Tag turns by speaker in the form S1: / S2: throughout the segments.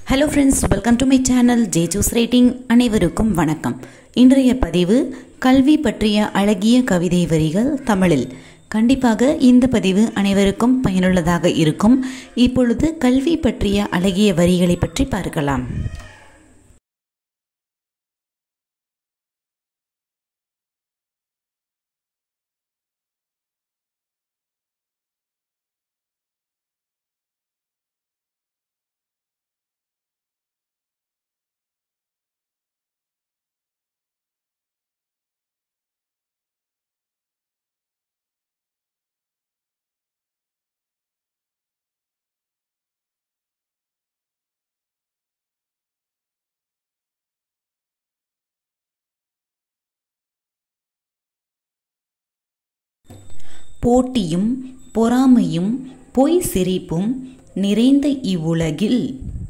S1: Hello friends, welcome to my channel J Choose Rating. அனைவருக்கும் வணக்கம். இன்றைய பதிவு கல்வி பற்றிய அழகிய கவிதை வரிகள் தமிழில். கண்டிப்பாக இந்த பதிவு அனைவருக்கும் பயனுள்ளதாக இருக்கும். இப்பொழுது கல்வி பற்றிய அழகிய வரிகளை பற்றி பார்க்கலாம். போட்டியும் பொறாமையும் பொய் சிரிப்பும் நிறைந்த இவ்வுலகில்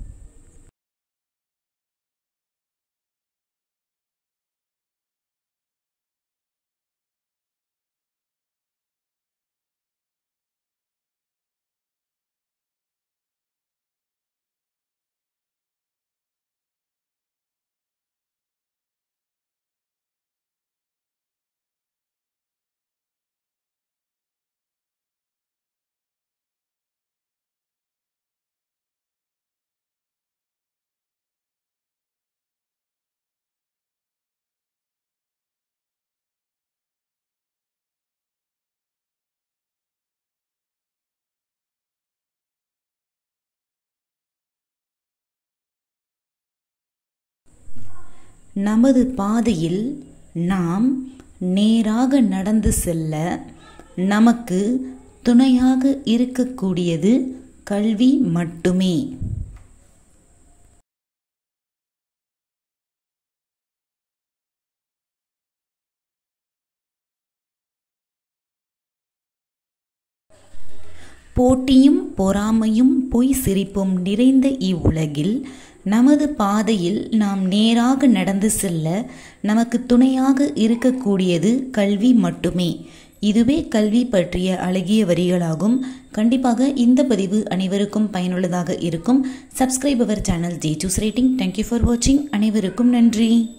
S1: நமது பாதையில் நாம் நேராக நடந்து செல்ல நமக்கு துணையாக இருக்கக்கூடியது கல்வி மட்டுமே. போட்டியும் பொறாமையும் பொய் சிரிப்பும் நிறைந்த இவ்வுலகில் நமது பாதையில் நாம் நேராக நடந்து செல்ல நமக்கு துணையாக இருக்கக்கூடியது கல்வி மட்டுமே. இதுவே கல்வி பற்றிய அழகிய வரிகளாகும். கண்டிப்பாக இந்த பதிவு அனைவருக்கும் பயனுள்ளதாக இருக்கும். சப்ஸ்கிரைப் அவர் channel J Choose Rating. Thank you for watching. அனைவருக்கும் நன்றி.